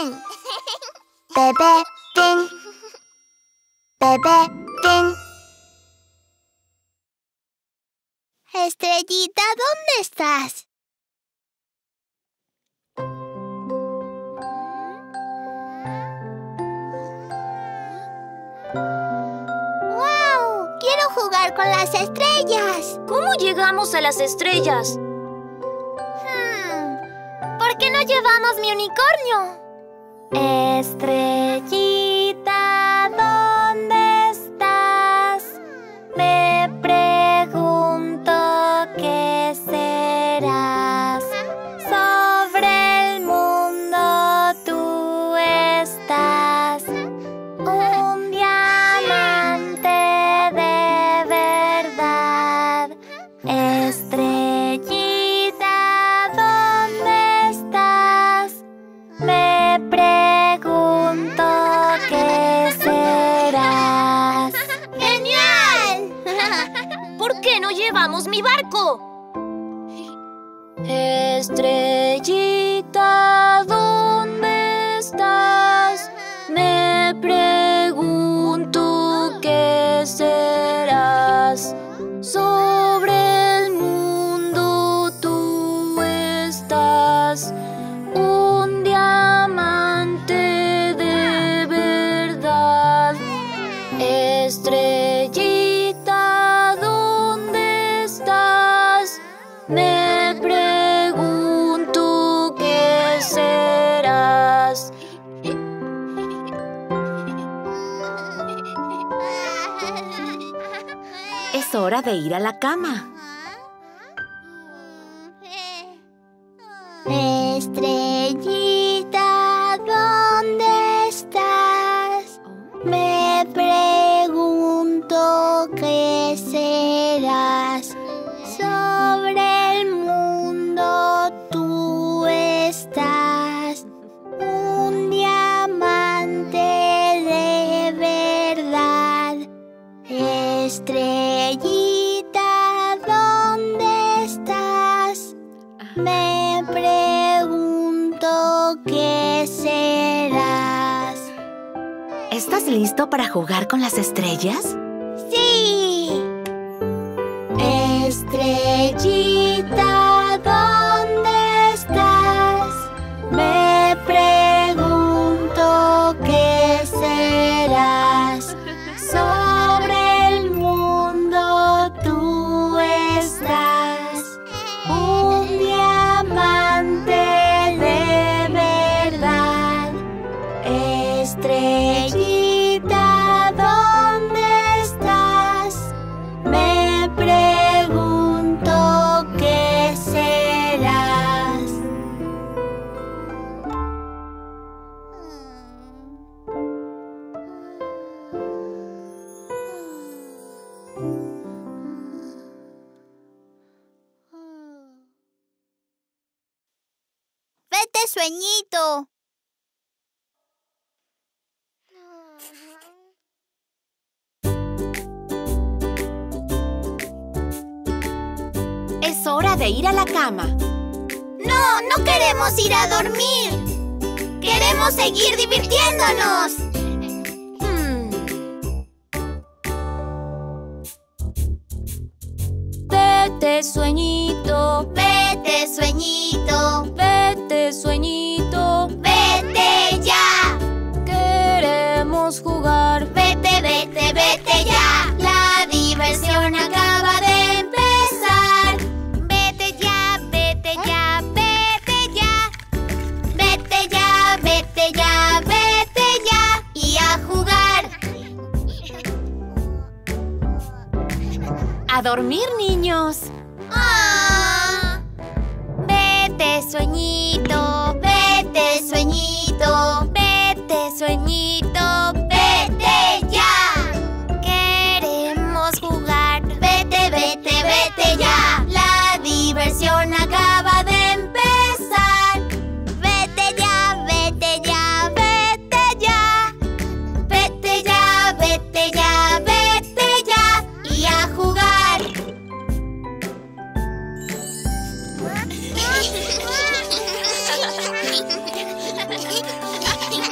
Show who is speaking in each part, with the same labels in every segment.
Speaker 1: Fin. Bebé Fin. Bebé Fin. Estrellita, ¿dónde estás? ¡Wow! ¡Quiero jugar con las estrellas!
Speaker 2: ¿Cómo llegamos a las estrellas?
Speaker 1: ¿Por qué no llevamos mi unicornio? Estrellita, ¿dónde estás? Me pregunto qué serás. Sobre el mundo tú estás. Un diamante de verdad. Estrellita, ¿dónde estás? Me pregunto qué serás. ¡Genial!
Speaker 2: ¿Por qué no llevamos mi barco? Estrellita, ¿dónde estás? Me pregunto qué serás. Sobre el mundo tú estás. Un diamante de verdad. Estrellita, ¿dónde estás? Me pregunto qué serás.
Speaker 3: Es hora de ir a la cama.
Speaker 1: Estrellita, ¿dónde estás? Me pregunto qué serás. Sobre el mundo tú estás. Un diamante de verdad. Estrellita, ¿dónde estás? Me pregunto qué serás.
Speaker 3: ¿Estás listo para jugar con las estrellas?
Speaker 1: ¡Sí! Estrellita, ¿dónde estás? Me pregunto qué serás. Sobre el mundo tú estás. Un diamante de verdad. Estrellita, ¿dónde estás? Me pregunto qué serás. Vete, sueñito.
Speaker 3: Es hora de ir a la cama.
Speaker 1: No, no queremos ir a dormir. Queremos seguir divirtiéndonos.
Speaker 2: Vete, sueñito.
Speaker 1: Vete, sueñito.
Speaker 2: Vete, sueñito.
Speaker 1: Vete ya.
Speaker 2: Queremos jugar.
Speaker 1: Vete, vete, vete ya. La diversión acaba de empezar. Vete ya, vete ya, vete ya. Vete ya, vete ya, vete ya. Y a jugar.
Speaker 3: A dormir, niños.
Speaker 1: Ah. Vete, sueñito. Vete, sueñito. Vete, sueñito. Vete ya. Queremos jugar. Vete, vete, vete ya. La diversión acaba de empezar. Vete ya, vete ya, vete ya. Vete ya, vete ya, vete ya. Y a jugar.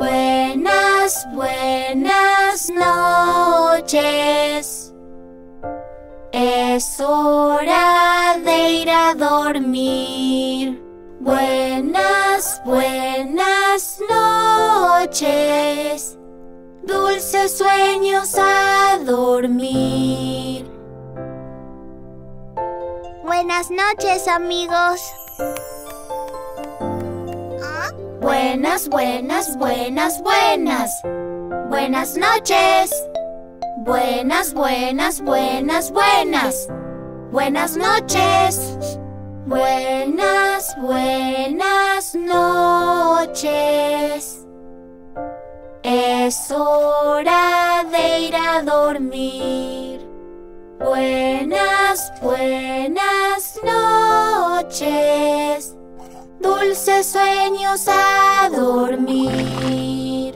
Speaker 1: Buenas, buenas noches. Es hora de ir a dormir. Buenas, buenas noches. Dulces sueños a dormir. Buenas noches, amigos. Buenas, buenas, buenas, buenas. Buenas noches. Buenas, buenas, buenas, buenas. Buenas noches. Buenas, buenas noches. Es hora de ir a dormir. Buenas, buenas noches. Dulces sueños a dormir.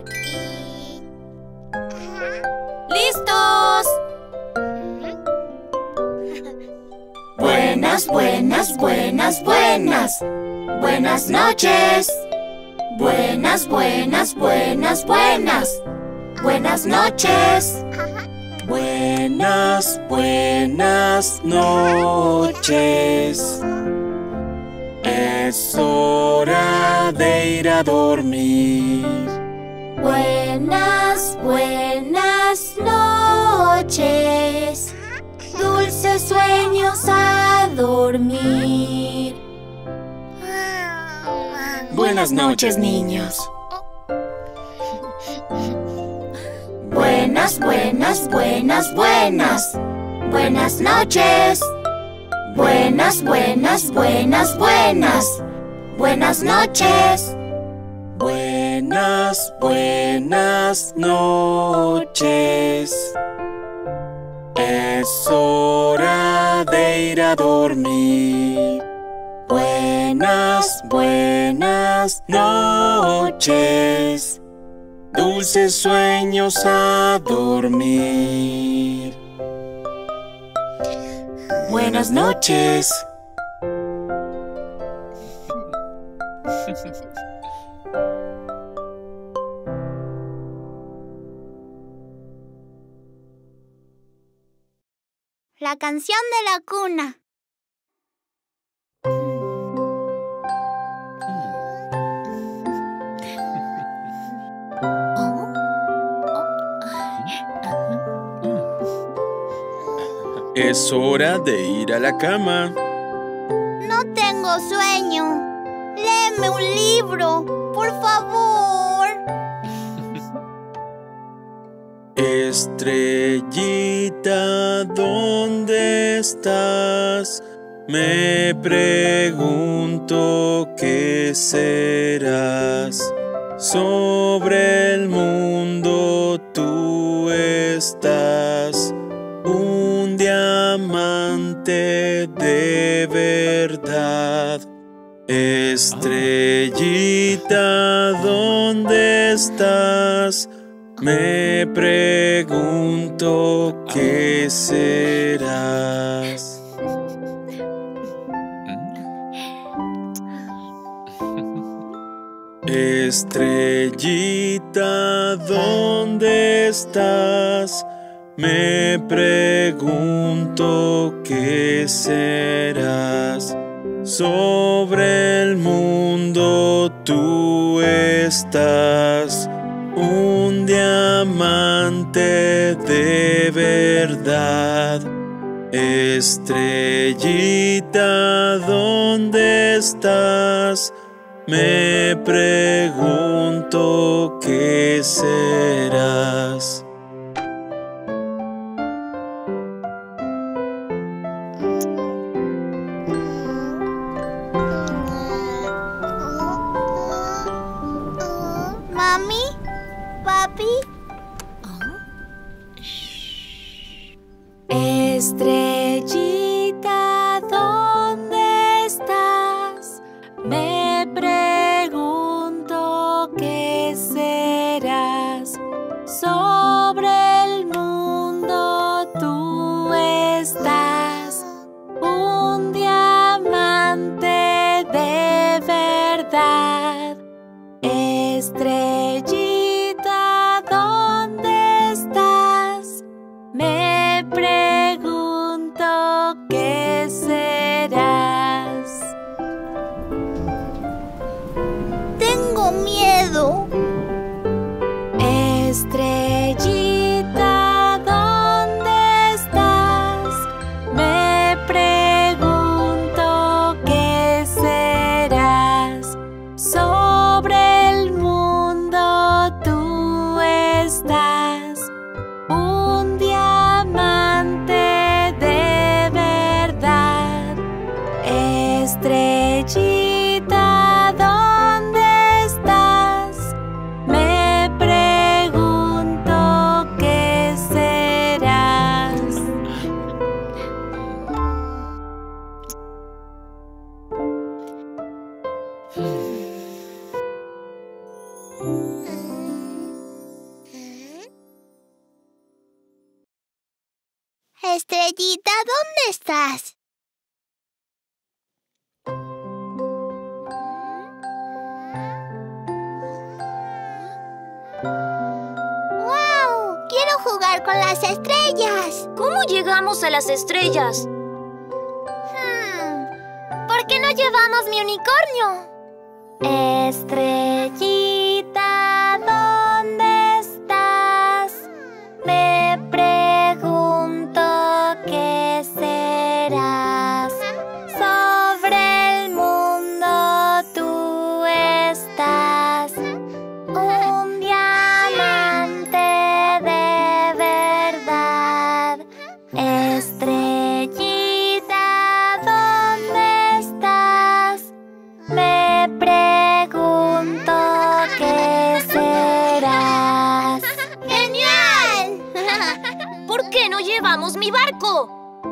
Speaker 1: ¡Listos! Buenas, buenas, buenas, buenas. Buenas noches. Buenas, buenas, buenas, buenas. Buenas noches.
Speaker 4: Buenas, buenas noches. Es hora de ir a dormir.
Speaker 1: Buenas, buenas noches. Dulces sueños a dormir.
Speaker 3: Buenas noches, niños.
Speaker 1: Buenas, buenas, buenas, buenas. Buenas noches. Buenas, buenas, buenas, buenas. Buenas noches.
Speaker 4: Buenas, buenas noches. Es hora de ir a dormir. Buenas, buenas noches. Dulces sueños a dormir. Buenas noches.
Speaker 1: La canción de la cuna.
Speaker 4: Es hora de ir a la cama.
Speaker 1: No tengo sueño. Léeme un libro, por favor.
Speaker 4: Estrellita, ¿dónde estás? Me pregunto qué serás. Sobre el mundo tú estás, un diamante de verdad. Estrellita, ¿dónde estás? Me pregunto qué serás. Estrellita, ¿dónde estás? Me pregunto qué serás. Sobre el mundo tú estás, un diamante de verdad. Estrellita, ¿dónde estás? Me pregunto qué serás.
Speaker 1: Mami, papi.
Speaker 2: Estrellita, ¿dónde estás? Me pregunto qué serás. Sobre el mundo tú estás, un diamante de verdad. Estrellita,
Speaker 1: miedo.
Speaker 2: Estrellita, ¿dónde estás? Me pregunto qué serás. Sobre el mundo tú estás, un diamante de verdad. Estrellita, ¿dónde estás? Me pregunto qué serás.
Speaker 1: Estrellita, ¿dónde estás? ¡Wow! ¡Quiero jugar con las estrellas!
Speaker 2: ¿Cómo llegamos a las estrellas?
Speaker 1: ¿Por qué no llevamos mi unicornio? Estrellita, ¿dónde estás? Me pregunto qué serás. Sobre el mundo tú estás, un diamante de verdad. Estrellita, ¿dónde estás? Me pregunto qué serás. ¡Genial!
Speaker 2: ¿Por qué no llevamos mi barco?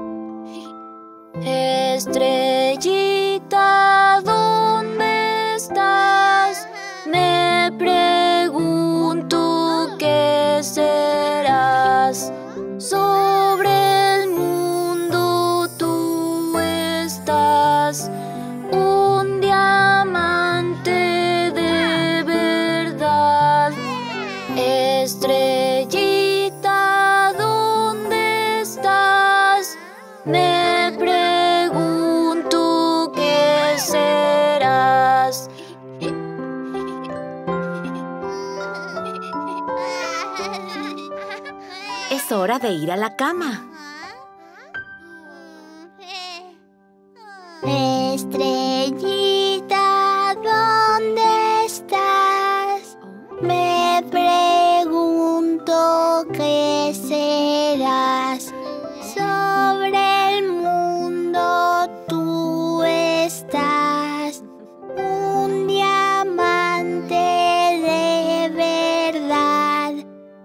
Speaker 2: Estrellita, ¿dónde estás? Me pregunto qué serás. Sobre el mundo tú estás, un diamante de verdad. Estrellita, ¿dónde estás? Me pregunto qué serás.
Speaker 3: Es hora de ir a la cama.
Speaker 1: Estrellita, ¿dónde estás? Me pregunto qué serás. Sobre el mundo tú estás, un diamante de verdad.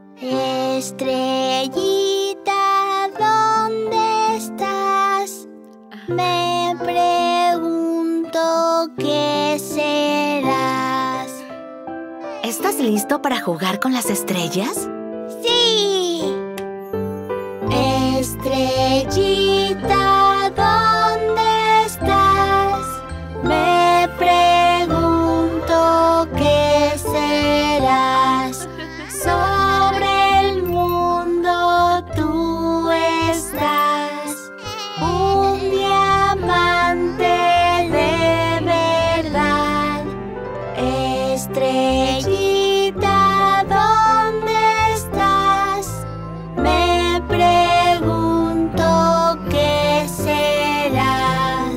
Speaker 1: Estrellita, ¿dónde estás? Me pregunto qué serás.
Speaker 3: ¿Estás listo para jugar con las estrellas?
Speaker 1: ¡Sí! Estrellita, ¿dónde estás? Me pregunto qué serás. Sobre el mundo tú estás, un diamante de verdad. Estrellita, ¿dónde estás? Me pregunto qué serás.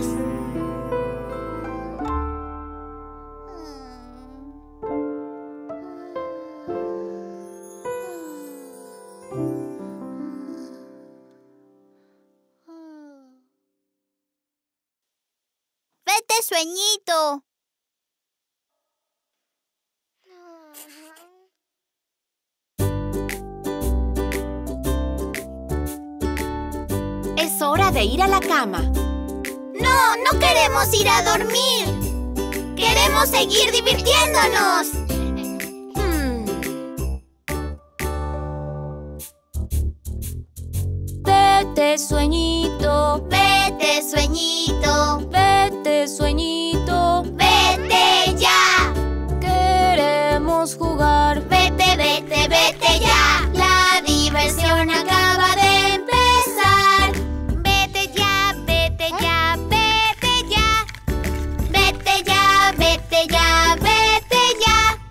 Speaker 1: Vete, sueñito.
Speaker 3: Es hora de ir a la cama.
Speaker 1: No, no queremos ir a dormir. Queremos seguir divirtiéndonos.
Speaker 2: Vete, sueñito.
Speaker 1: Vete, sueñito.
Speaker 2: Vete, sueñito.
Speaker 1: Vete ya.
Speaker 2: Queremos jugar.
Speaker 1: Vete, vete, vete ya. La diversión acaba de empezar. Vete ya, vete ya, vete ya. Vete ya, vete ya, vete ya.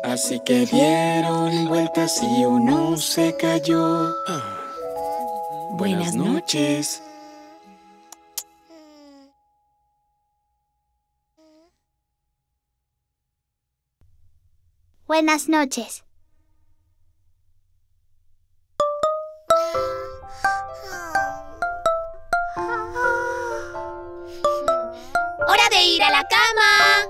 Speaker 4: Así que dieron vueltas y uno se cayó. Buenas noches.
Speaker 1: Buenas noches. ¡Hora de ir a la cama!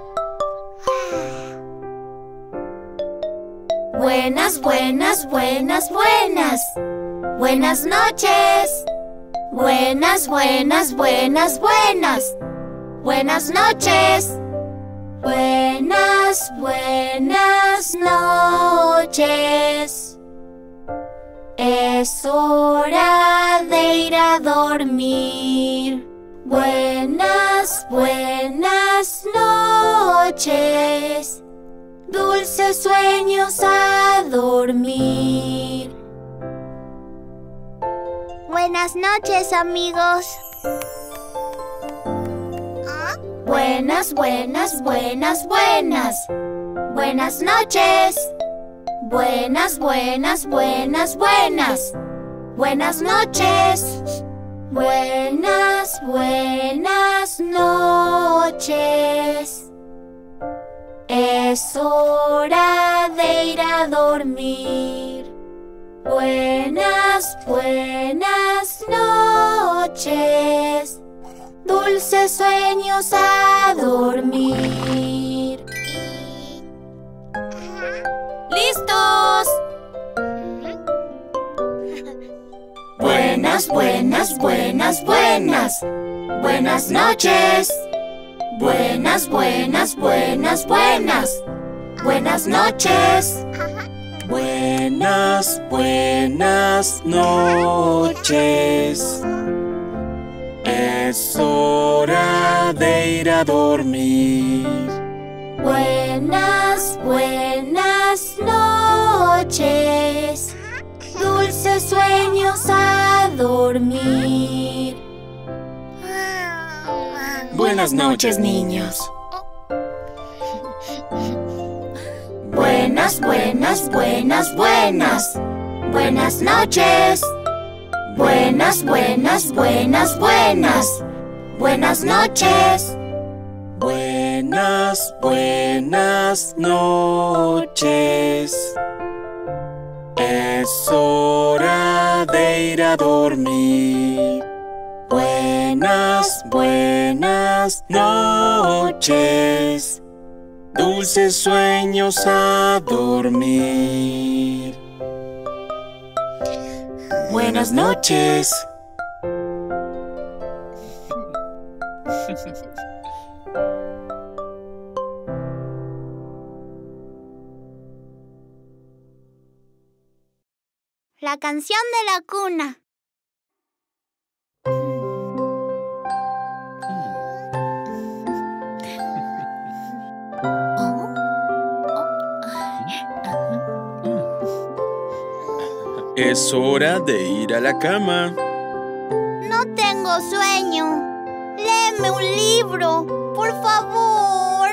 Speaker 1: Buenas, buenas, buenas, buenas. Buenas noches. Buenas, buenas, buenas, buenas. Buenas noches. Buenas, buenas noches. Es hora de ir a dormir. Buenas, buenas noches. Dulces sueños a dormir. Buenas noches, amigos. Buenas, buenas, buenas, buenas. Buenas noches. Buenas, buenas, buenas, buenas. Buenas noches. Buenas, buenas noches. Es hora de ir a dormir. Buenas, buenas noches. Dulces sueños a dormir. ¡Listos! Buenas, buenas, buenas, buenas. Buenas noches. Buenas, buenas, buenas, buenas. Buenas noches.
Speaker 4: Buenas, buenas noches. Es hora de ir a dormir.
Speaker 1: Buenas, buenas noches. Dulces sueños a dormir.
Speaker 3: Buenas noches, niños.
Speaker 1: Buenas, buenas, buenas, buenas. Buenas noches. Buenas, buenas, buenas, buenas. Buenas noches.
Speaker 4: Buenas, buenas noches. Es hora de ir a dormir. Buenas, buenas noches. Dulces sueños a dormir. Buenas noches.
Speaker 1: La canción de la cuna.
Speaker 4: Es hora de ir a la cama.
Speaker 1: No tengo sueño. Léeme un libro, por favor.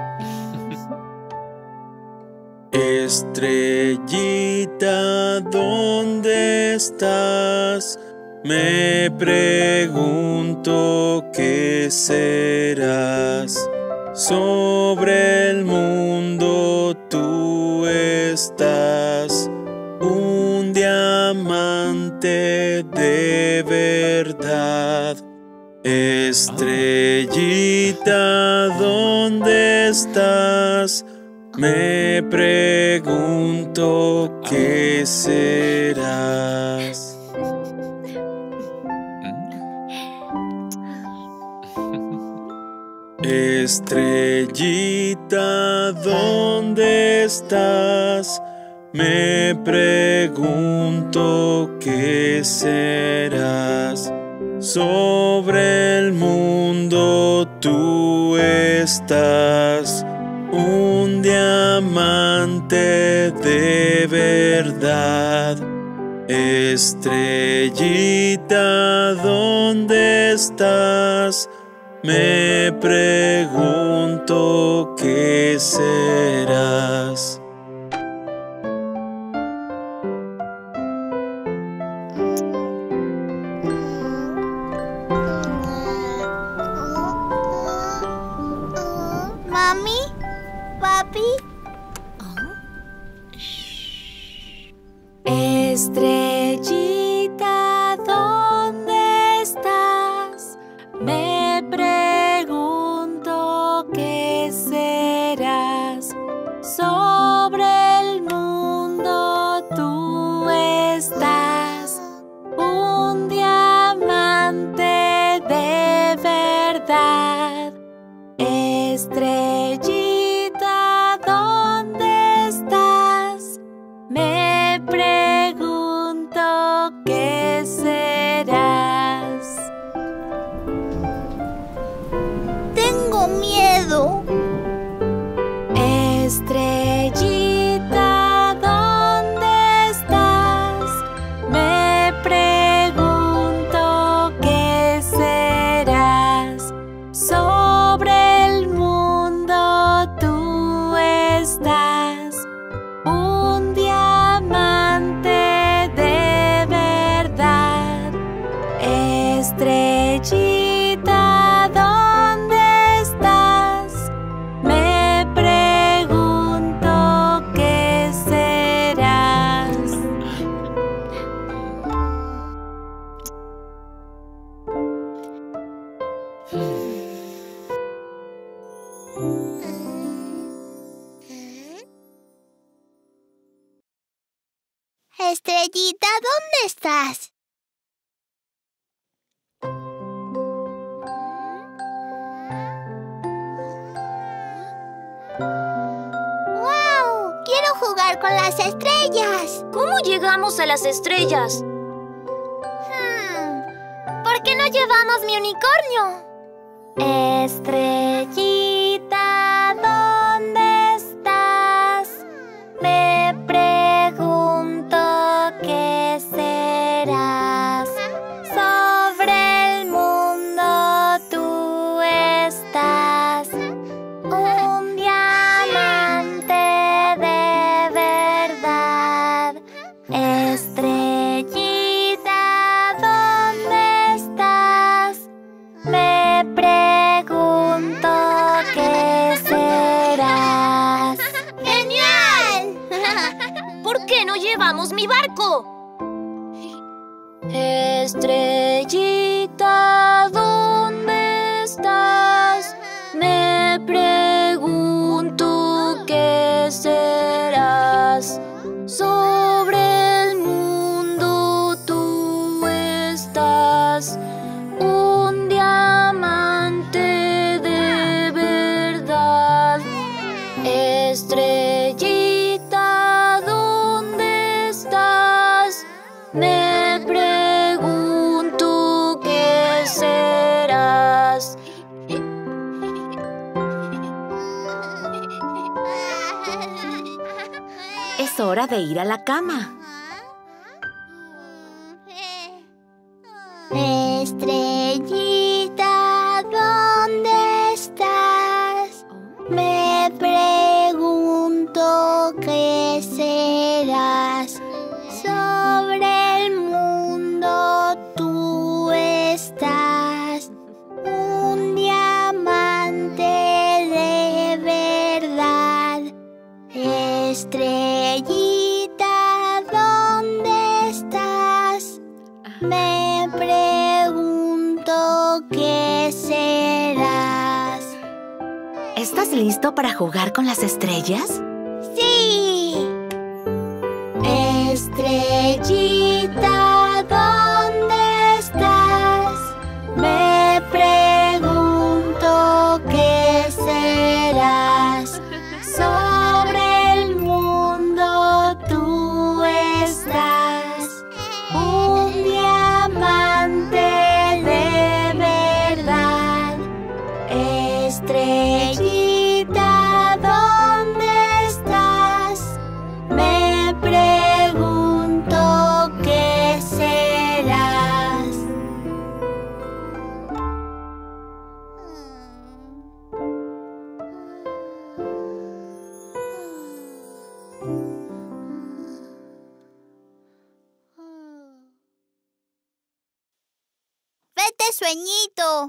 Speaker 4: Estrellita, ¿dónde estás? Me pregunto qué serás. Sobre el mundo tú estás, un diamante de verdad. Estrellita, ¿dónde estás? Me pregunto qué serás. Estrellita, ¿dónde estás? Me pregunto qué serás. Sobre el mundo tú estás, un diamante de verdad. Estrellita, ¿dónde estás? Me pregunto qué serás.
Speaker 2: Estrellita, ¿dónde estás? Me pregunto qué serás. Sobre el mundo tú estás, un diamante de verdad. Estrellita, ¿dónde estás? Me pregunto qué serás.
Speaker 1: Tengo miedo.
Speaker 2: Estrellita, ¿dónde estás? Me pregunto qué serás. Sobre el mundo tú estás, un diamante de verdad. Estrellita, ¿dónde estás? Me pregunto qué serás.
Speaker 1: Estrellita, ¿dónde estás? ¡Wow! ¡Quiero jugar con las estrellas!
Speaker 2: ¿Cómo llegamos a las estrellas?
Speaker 1: ¿Por qué no llevamos mi unicornio?
Speaker 2: Estrellita, ¿dónde estás? Me pregunto qué serás. Sobre el mundo tú estás, un diamante de verdad. Estrellita, ¿dónde estás? Me pregunto qué serás.
Speaker 1: ¡Genial!
Speaker 2: ¿Por qué no llevamos mi barco? Estrellita, ¿dónde estás? Me pregunto qué serás. Sobre el mundo tú estás, un diamante de verdad. Estrellita, ¿dónde estás? Me pregunto qué serás.
Speaker 3: Es hora de ir a la cama.
Speaker 1: Estrellita, ¿dónde estás? Me pregunto qué serás. Sobre el mundo tú estás, un diamante de verdad. Estrellita, ¿dónde estás? Me pregunto qué serás.
Speaker 3: ¿Estás listo para jugar con las estrellas?
Speaker 1: ¡Sí! Estrellita, ¿dónde estás? Me pregunto qué serás. Sobre el mundo tú estás, un diamante de verdad. Estrellita, ¿dónde estás? Me pregunto qué serás. Vete, sueñito.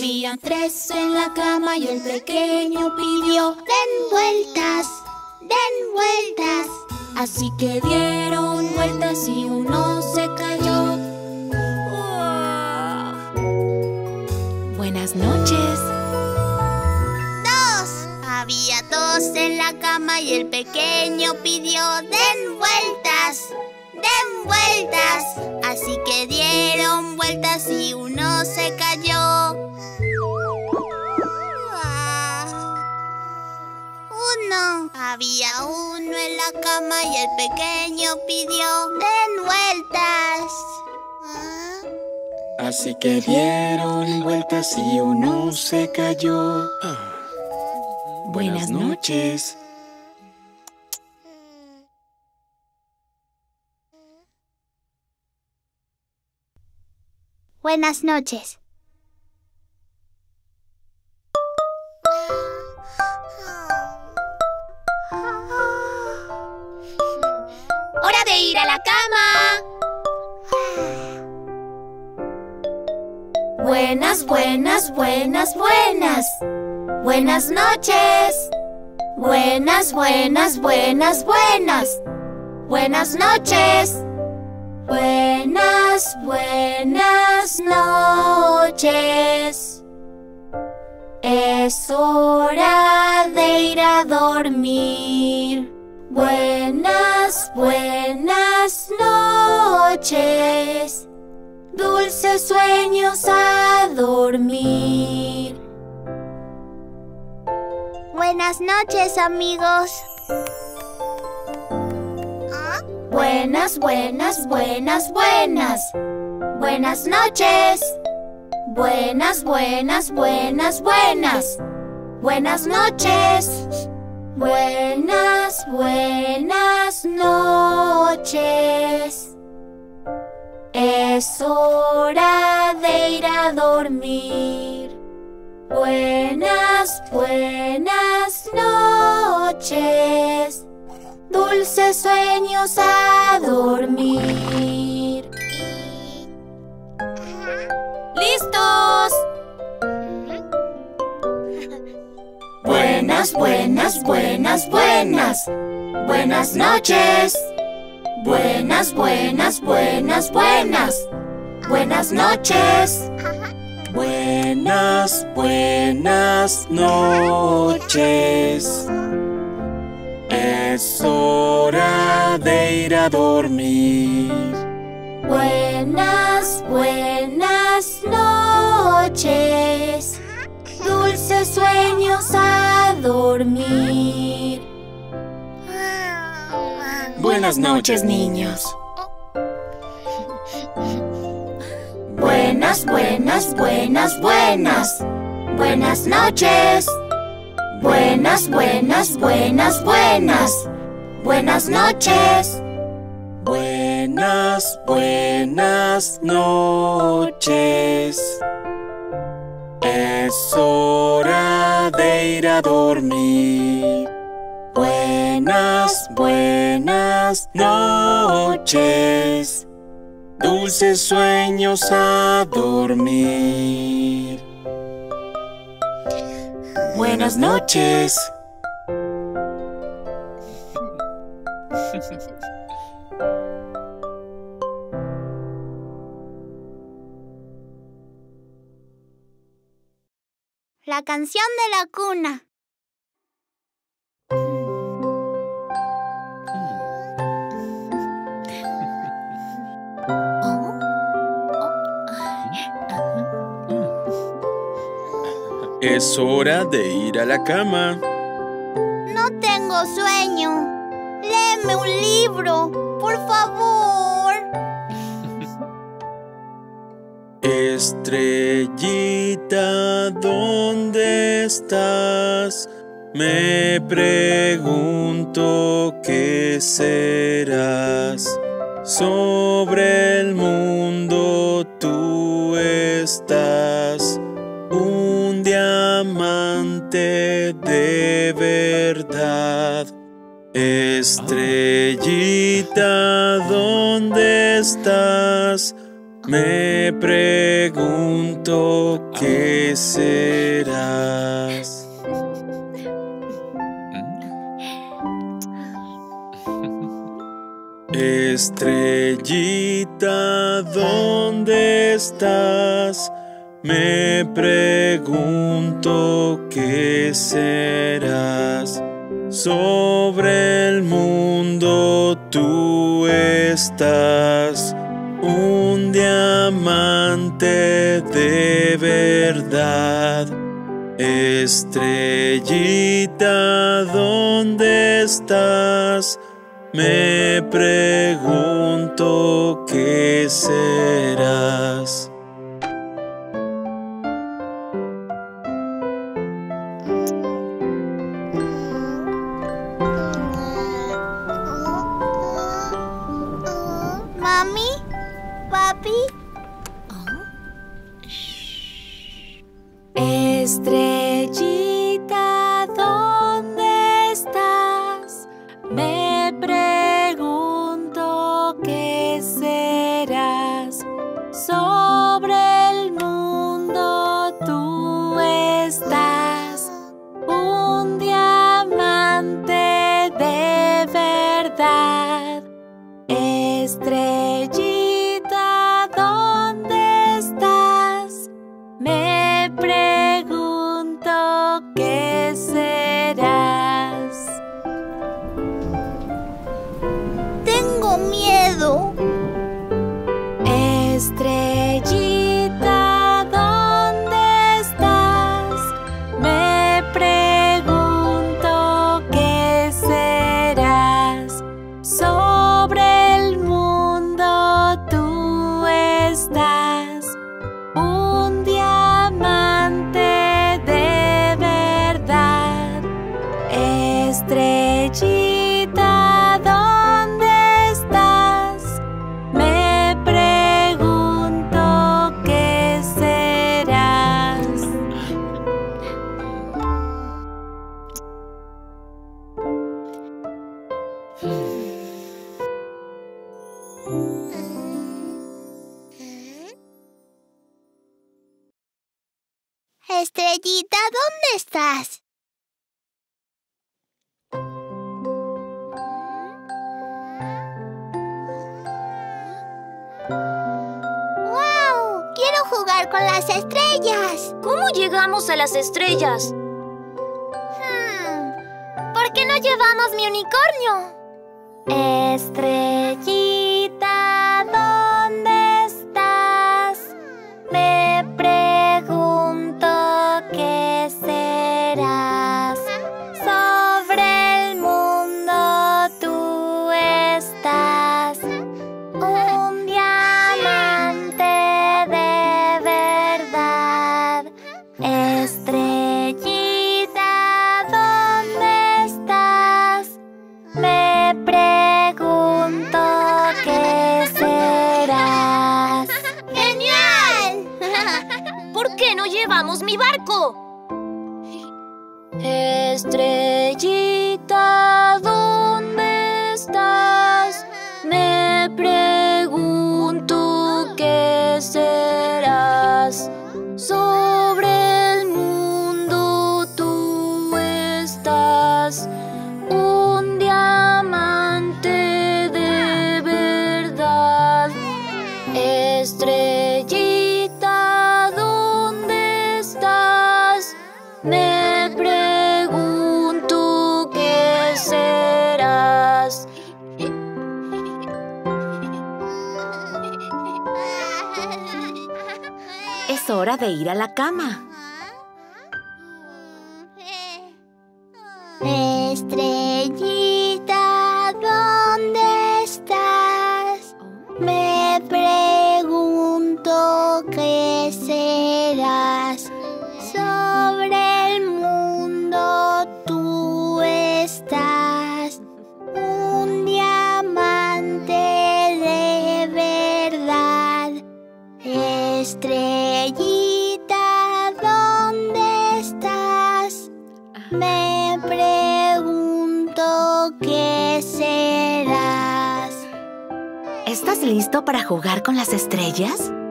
Speaker 2: Habían 3 en la cama y el pequeño pidió:
Speaker 1: Den vueltas, den vueltas.
Speaker 2: así que dieron vueltas y uno se cayó.
Speaker 3: Buenas noches.
Speaker 1: 2. Había 2 en la cama y el pequeño pidió: Den vueltas, den vueltas. Así que dieron vueltas y uno se cayó. 1. Había 1 en la cama y el pequeño pidió: Den vueltas.
Speaker 4: Así que dieron vueltas y uno se cayó. Buenas noches.
Speaker 1: Buenas noches.
Speaker 2: ¡Hora de ir a la cama! Buenas, buenas, buenas, buenas. Buenas noches. Buenas, buenas, buenas, buenas. Buenas noches. Buenas, buenas noches. Es hora de ir a dormir. Buenas, buenas noches. Dulces sueños a dormir.
Speaker 1: Buenas noches, amigos.
Speaker 2: Buenas, buenas, buenas, buenas. Buenas noches. Buenas, buenas, buenas, buenas. Buenas noches. Buenas, buenas noches. Es hora de ir a dormir. Buenas, buenas noches. Dulces sueños a dormir. ¡Listos! Buenas, buenas, buenas, buenas. Buenas noches. Buenas, buenas, buenas, buenas. Buenas noches.
Speaker 4: Buenas, buenas noches. Es hora de ir a dormir.
Speaker 2: Buenas, buenas noches. Dulces sueños a dormir.
Speaker 3: Buenas noches, niños.
Speaker 2: Buenas, buenas, buenas, buenas. Buenas noches. Buenas, buenas, buenas, buenas. Buenas noches.
Speaker 4: Buenas, buenas noches. Es hora de ir a dormir. Buenas, buenas noches. Dulces sueños a dormir. Buenas noches.
Speaker 1: La canción de la cuna.
Speaker 4: Es hora de ir a la cama.
Speaker 1: No tengo sueño. Léeme un libro, por favor.
Speaker 4: Estrellita, ¿dónde estás? Me pregunto qué serás. Sobre el mundo tú estás, un diamante de verdad. Estrellita, ¿dónde estás? Me pregunto qué serás. Estrellita, ¿dónde estás? Me pregunto qué serás. Sobre el mundo tú estás, un diamante de verdad. Estrellita, ¿dónde estás? Me pregunto qué serás.
Speaker 1: Mami, papi.
Speaker 2: Estrellita, ¿dónde estás? Me pregunto qué serás. Sobre el mundo tú estás, un diamante de verdad. Estrellita, ¿dónde estás? Me pregunto qué serás.
Speaker 1: Tengo miedo.
Speaker 2: Estrellita, ¿dónde estás? Me pregunto qué serás. Sobre el mundo tú estás, un diamante de verdad. Estrellita, ¿dónde estás? Me pregunto qué serás.
Speaker 1: Estrellita, ¿dónde estás? ¡Wow! ¡Quiero jugar con las estrellas!
Speaker 2: ¿Cómo llegamos a las estrellas?
Speaker 1: ¿Por qué no llevamos mi unicornio?
Speaker 2: Estrellita, ¿dónde estás? Me pregunto qué serás. Sobre el mundo tú estás, un diamante de verdad. Estrellita, ¿dónde estás? Me pregunto qué serás.
Speaker 1: ¡Genial!
Speaker 2: ¿Por qué no llevamos mi barco? Estrellita, ¿dónde estás? Me pregunto qué serás. Sobre el mundo tú estás, un diamante de verdad. Estrellita, ¿dónde estás? Me pregunto qué serás.
Speaker 3: Es hora de ir a la cama.
Speaker 1: Estrellita, ¿dónde estás? Me pregunto qué serás. Sobre el mundo tú estás, un diamante de verdad. Estrellita, ¿dónde estás? Me pregunto qué serás.
Speaker 3: ¿Estás listo para jugar con las estrellas?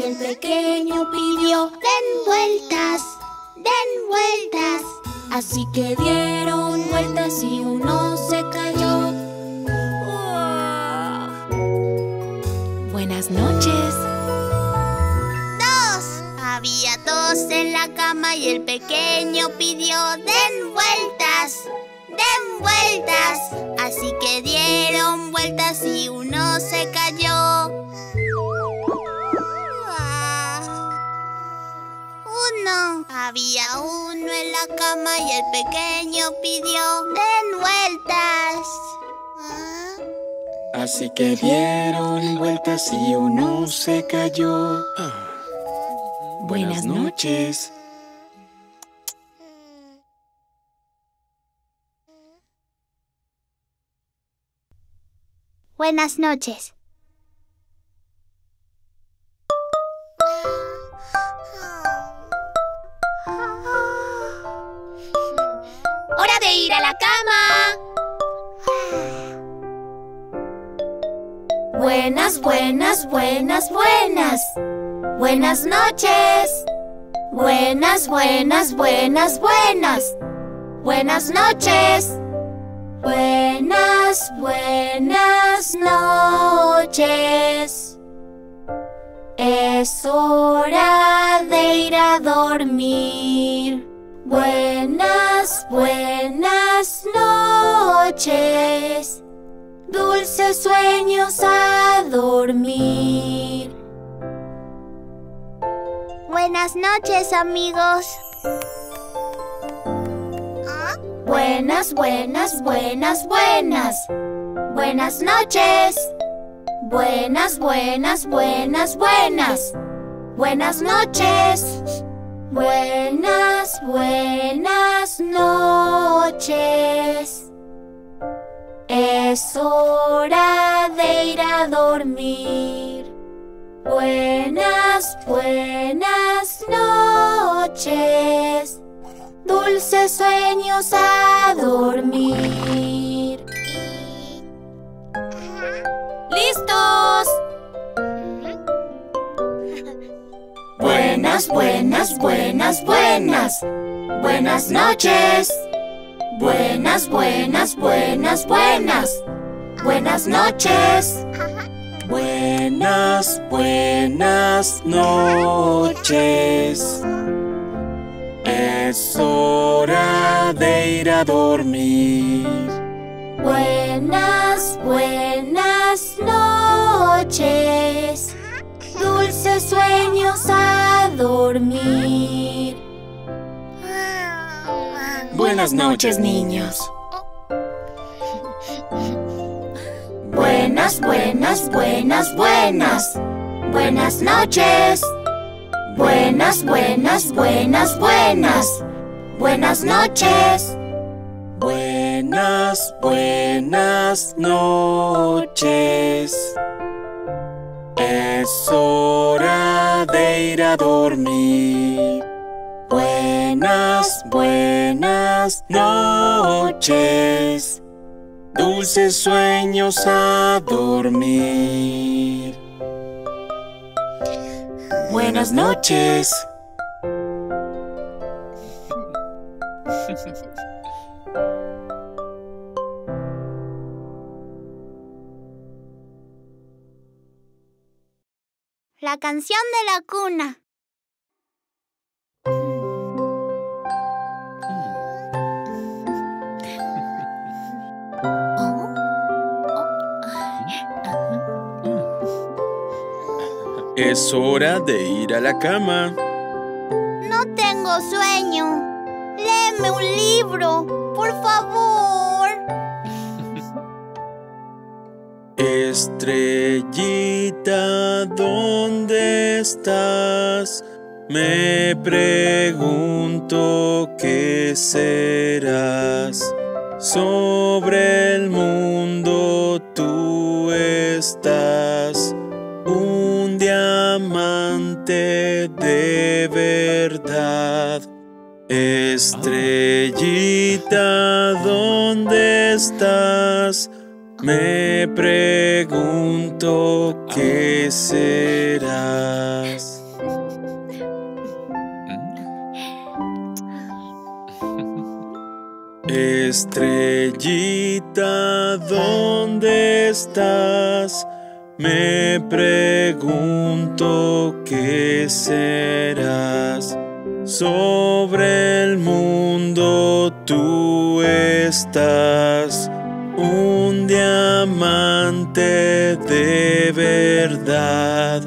Speaker 2: y el pequeño pidió:
Speaker 1: Den vueltas, den vueltas.
Speaker 2: así que dieron vueltas y uno se cayó.
Speaker 3: Buenas noches.
Speaker 1: Había dos en la cama y el pequeño pidió: Den vueltas, den vueltas. Así que dieron vueltas y uno se cayó. Había uno en la cama y el pequeño pidió: Den vueltas.
Speaker 4: Así que dieron vueltas y uno se cayó. Buenas noches.
Speaker 1: Buenas noches.
Speaker 2: ¡Hora de ir a la cama! Buenas, buenas, buenas, buenas. Buenas noches. Buenas, buenas, buenas, buenas. Buenas noches. Buenas, buenas noches. Es hora de ir a dormir. Buenas, buenas noches. Dulces sueños a dormir.
Speaker 1: Buenas noches, amigos.
Speaker 2: Buenas, buenas, buenas, buenas. Buenas noches. Buenas, buenas, buenas, buenas. Buenas noches. Buenas, buenas noches. Es hora de ir a dormir. Buenas, buenas noches. Dulces sueños a dormir. ¡Listos! Buenas, buenas, buenas, buenas. Buenas noches. Buenas, buenas, buenas, buenas. Buenas noches.
Speaker 4: Buenas, buenas noches. Es hora de ir a dormir.
Speaker 2: Buenas, buenas noches. Dulces sueños a dormir.
Speaker 3: Buenas noches, niños.
Speaker 2: Buenas, buenas, buenas, buenas. Buenas noches. Buenas, buenas, buenas, buenas. Buenas noches.
Speaker 4: Buenas, buenas noches. Es hora de ir a dormir. Buenas, buenas noches. Dulces sueños a dormir. Buenas noches.
Speaker 1: La canción de la cuna.
Speaker 4: Es hora de ir a la cama.
Speaker 1: No tengo sueño. Léeme un libro, por favor.
Speaker 4: Estrellita, ¿dónde estás? Me pregunto qué serás. Sobre el mundo tú estás, un diamante de verdad. Estrellita, ¿dónde estás? Me pregunto qué serás. Estrellita, ¿dónde estás? Me pregunto qué serás. Sobre el mundo tú estás, un diamante de verdad.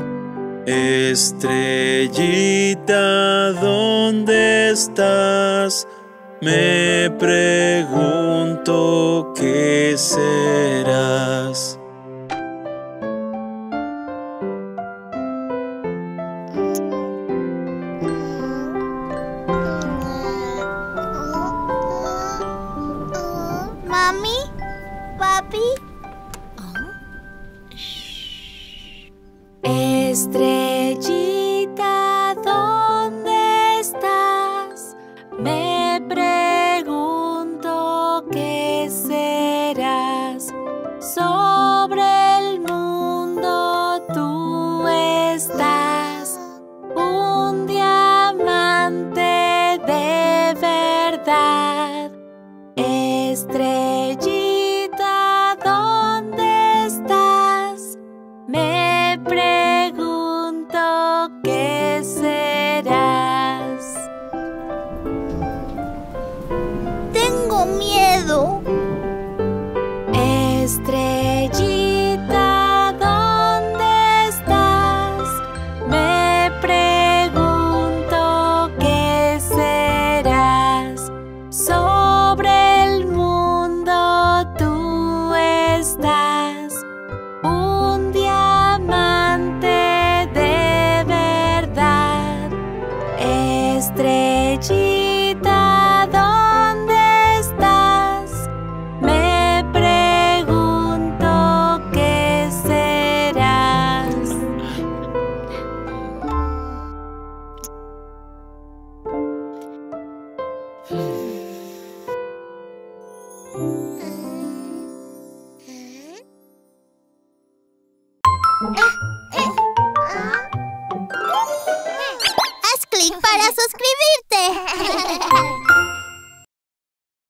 Speaker 4: Estrellita, ¿dónde estás? Me pregunto qué serás.
Speaker 1: Mami, papi.
Speaker 2: Estrellita, ¿dónde estás? Me pregunto qué serás. Sobre el mundo tú estás, un diamante de verdad. Estrellita, ¿dónde estás? Me pregunto qué serás.
Speaker 1: Tengo miedo.
Speaker 2: Estrellita, ¿dónde estás? Me pregunto qué serás. Sobre el mundo tú estás, un diamante de verdad. Estrellita, ¿dónde estás? Me pregunto qué serás.
Speaker 1: Haz clic para suscribirte.